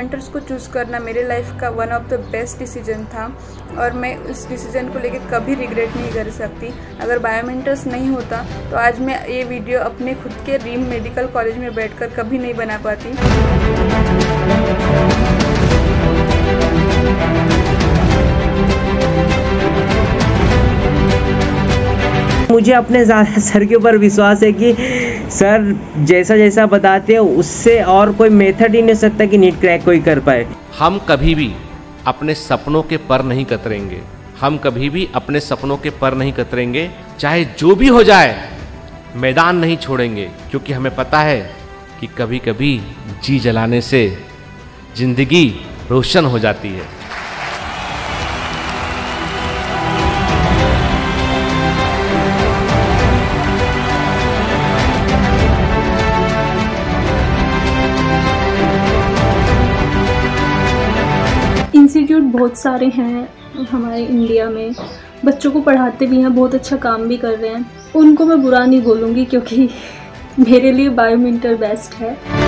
Biomentors को choose करना मेरे लाइफ का one of the best decision था और मैं उस डिसीजन को लेके कभी रिग्रेट नहीं कर सकती। अगर बायोमेंटर्स नहीं होता तो आज मैं ये वीडियो अपने खुद के रीम मेडिकल कॉलेज में बैठकर कभी नहीं बना पाती। मुझे अपने सर के ऊपर विश्वास है कि सर जैसा जैसा बताते हैं उससे और कोई मेथड ही नहीं हो सकता कि नीट क्रैक कोई कर पाए। हम कभी भी अपने सपनों के पर नहीं कतरेंगे, हम कभी भी अपने सपनों के पर नहीं कतरेंगे, चाहे जो भी हो जाए मैदान नहीं छोड़ेंगे, क्योंकि हमें पता है कि कभी कभी जी जलाने से जिंदगी रोशन हो जाती है। इंस्टीट्यूट बहुत सारे हैं हमारे इंडिया में, बच्चों को पढ़ाते भी हैं, बहुत अच्छा काम भी कर रहे हैं। उनको मैं बुरा नहीं बोलूँगी क्योंकि मेरे लिए बायोमेंटर बेस्ट है।